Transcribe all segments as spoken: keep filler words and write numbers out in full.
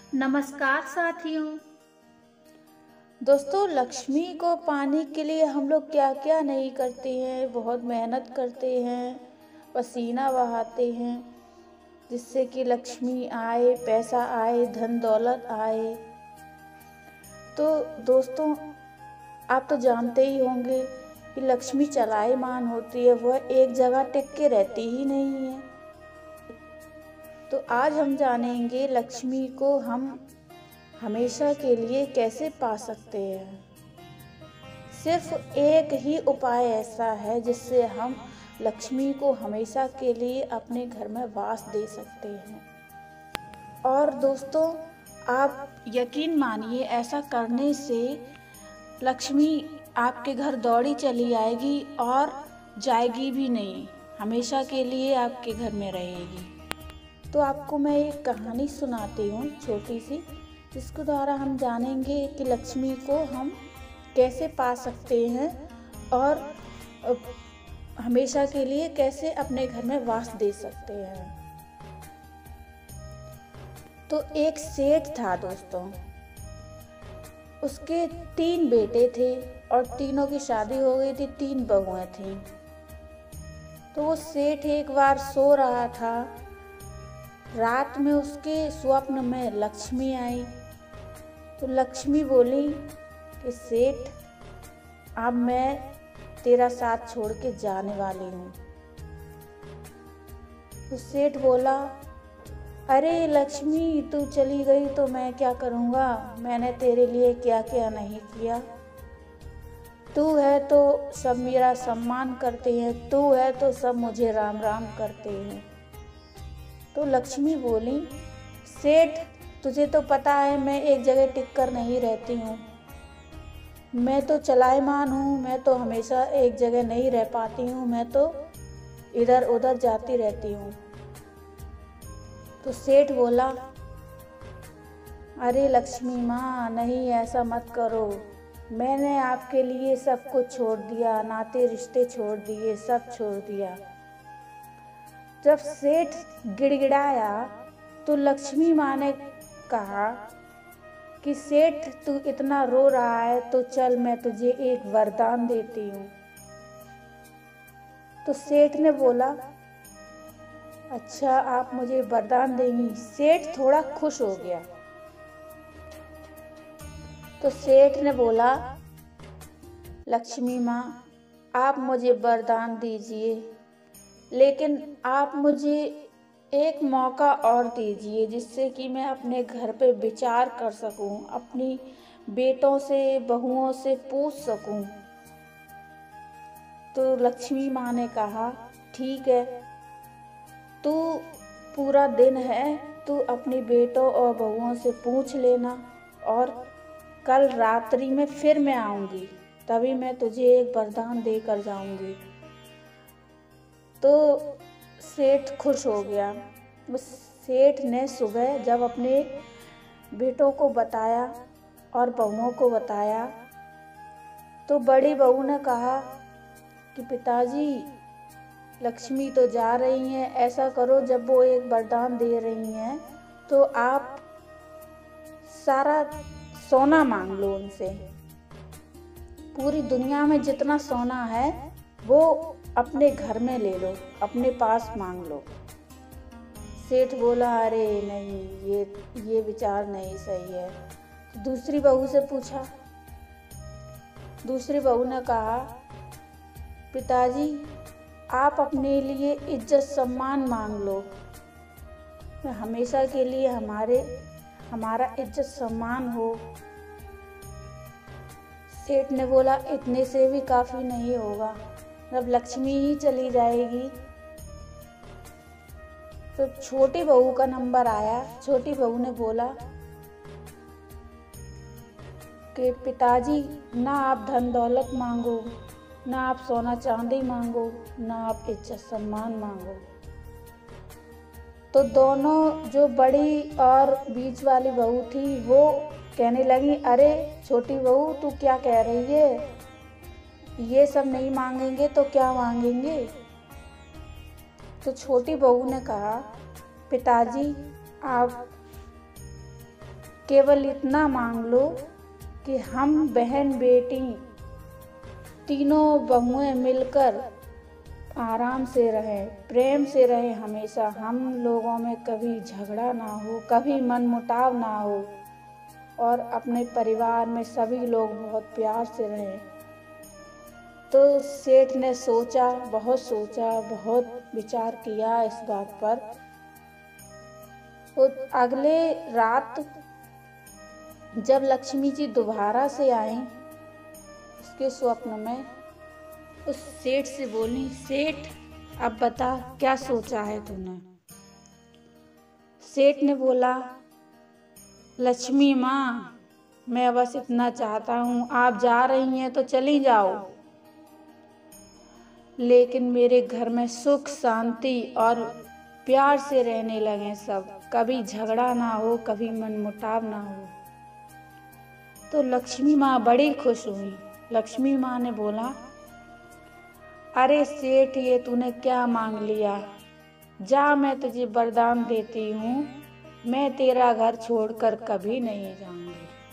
नमस्कार साथियों। दोस्तों, लक्ष्मी को पाने के लिए हम लोग क्या क्या नहीं करते हैं। बहुत मेहनत करते हैं, पसीना बहाते हैं, जिससे कि लक्ष्मी आए, पैसा आए, धन दौलत आए। तो दोस्तों, आप तो जानते ही होंगे कि लक्ष्मी चलायमान होती है, वह एक जगह टिक के रहती ही नहीं है। तो आज हम जानेंगे लक्ष्मी को हम हमेशा के लिए कैसे पा सकते हैं। सिर्फ एक ही उपाय ऐसा है जिससे हम लक्ष्मी को हमेशा के लिए अपने घर में वास दे सकते हैं। और दोस्तों, आप यकीन मानिए, ऐसा करने से लक्ष्मी आपके घर दौड़ी चली आएगी और जाएगी भी नहीं, हमेशा के लिए आपके घर में रहेगी। तो आपको मैं एक कहानी सुनाती हूँ छोटी सी, जिसके द्वारा हम जानेंगे कि लक्ष्मी को हम कैसे पा सकते हैं और हमेशा के लिए कैसे अपने घर में वास दे सकते हैं। तो एक सेठ था दोस्तों, उसके तीन बेटे थे और तीनों की शादी हो गई थी, तीन बहुएं थीं। तो वो सेठ एक बार सो रहा था, रात में उसके स्वप्न में लक्ष्मी आई। तो लक्ष्मी बोली कि सेठ, अब मैं तेरा साथ छोड़ के जाने वाली हूँ। तो सेठ बोला, अरे लक्ष्मी, तू चली गई तो मैं क्या करूँगा, मैंने तेरे लिए क्या क्या नहीं किया। तू है तो सब मेरा सम्मान करते हैं, तू है तो सब मुझे राम राम करते हैं। तो लक्ष्मी बोली, सेठ, तुझे तो पता है मैं एक जगह टिक कर नहीं रहती हूँ, मैं तो चलायमान हूँ, मैं तो हमेशा एक जगह नहीं रह पाती हूँ, मैं तो इधर उधर जाती रहती हूँ। तो सेठ बोला, अरे लक्ष्मी माँ, नहीं ऐसा मत करो, मैंने आपके लिए सब कुछ छोड़ दिया, नाते रिश्ते छोड़ दिए, सब छोड़ दिया। जब सेठ गिड़गिड़ाया तो लक्ष्मी माँ ने कहा कि सेठ, तू इतना रो रहा है तो चल मैं तुझे एक वरदान देती हूँ। तो सेठ ने बोला, अच्छा आप मुझे वरदान देंगी। सेठ थोड़ा खुश हो गया। तो सेठ ने बोला, लक्ष्मी माँ, आप मुझे वरदान दीजिए, लेकिन आप मुझे एक मौका और दीजिए जिससे कि मैं अपने घर पे विचार कर सकूं, अपनी बेटों से बहुओं से पूछ सकूं। तो लक्ष्मी माँ ने कहा, ठीक है, तू पूरा दिन है, तू अपनी बेटों और बहुओं से पूछ लेना और कल रात्रि में फिर मैं आऊँगी, तभी मैं तुझे एक वरदान देकर जाऊँगी। तो सेठ खुश हो गया। उस सेठ ने सुबह जब अपने बेटों को बताया और बहुओं को बताया, तो बड़ी बहू ने कहा कि पिताजी, लक्ष्मी तो जा रही हैं, ऐसा करो जब वो एक वरदान दे रही हैं तो आप सारा सोना मांग लो उनसे, पूरी दुनिया में जितना सोना है वो अपने घर में ले लो, अपने पास मांग लो। सेठ बोला, अरे नहीं, ये ये विचार नहीं सही है। दूसरी बहू से पूछा। दूसरी बहू ने कहा, पिताजी, आप अपने लिए इज्जत सम्मान मांग लो, हमेशा के लिए हमारे हमारा इज्जत सम्मान हो। सेठ ने बोला, इतने से भी काफ़ी नहीं होगा, जब लक्ष्मी ही चली जाएगी। तो छोटी बहू का नंबर आया। छोटी बहू ने बोला कि पिताजी, ना आप धन दौलत मांगो, ना आप सोना चांदी मांगो, ना आप इज्जत सम्मान मांगो। तो दोनों, जो बड़ी और बीच वाली बहू थी, वो कहने लगी, अरे छोटी बहू, तू क्या कह रही है, ये सब नहीं मांगेंगे तो क्या मांगेंगे। तो छोटी बहू ने कहा, पिताजी, आप केवल इतना मांग लो कि हम बहन बेटी तीनों बहुएं मिलकर आराम से रहें, प्रेम से रहें हमेशा। हम लोगों में कभी झगड़ा ना हो, कभी मनमुटाव ना हो और अपने परिवार में सभी लोग बहुत प्यार से रहें। तो सेठ ने सोचा, बहुत सोचा, बहुत विचार किया इस बात पर। तो अगले रात जब लक्ष्मी जी दोबारा से आई उसके स्वप्न में, उस सेठ से बोली, सेठ अब बता क्या सोचा है तूने। सेठ ने बोला, लक्ष्मी माँ मैं बस इतना चाहता हूँ, आप जा रही हैं तो चली जाओ, लेकिन मेरे घर में सुख शांति और प्यार से रहने लगे सब, कभी झगड़ा ना हो, कभी मनमुटाव ना हो। तो लक्ष्मी माँ बड़ी खुश हुई। लक्ष्मी माँ ने बोला, अरे सेठ ये तूने क्या मांग लिया, जा मैं तुझे वरदान देती हूँ, मैं तेरा घर छोड़कर कभी नहीं जाऊंगी।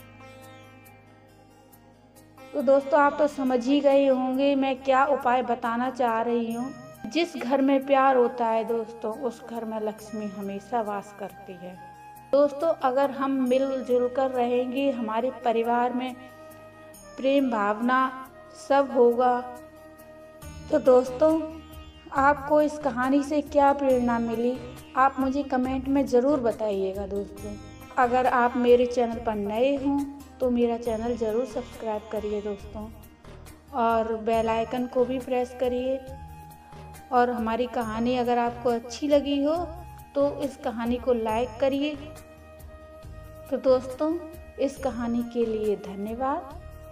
तो दोस्तों आप तो समझ ही गए होंगे मैं क्या उपाय बताना चाह रही हूँ। जिस घर में प्यार होता है दोस्तों, उस घर में लक्ष्मी हमेशा वास करती है। दोस्तों अगर हम मिलजुल कर रहेंगे, हमारे परिवार में प्रेम भावना सब होगा, तो दोस्तों आपको इस कहानी से क्या प्रेरणा मिली आप मुझे कमेंट में ज़रूर बताइएगा। दोस्तों अगर आप मेरे चैनल पर नए हों तो मेरा चैनल ज़रूर सब्सक्राइब करिए दोस्तों, और बेल आइकन को भी प्रेस करिए। और हमारी कहानी अगर आपको अच्छी लगी हो तो इस कहानी को लाइक करिए। तो दोस्तों इस कहानी के लिए धन्यवाद।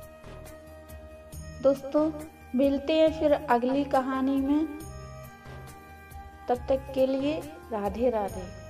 दोस्तों मिलते हैं फिर अगली कहानी में, तब तक के लिए राधे राधे।